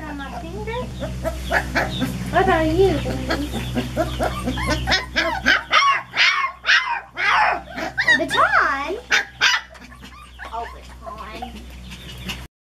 it on my finger. What about you, baby? Baton?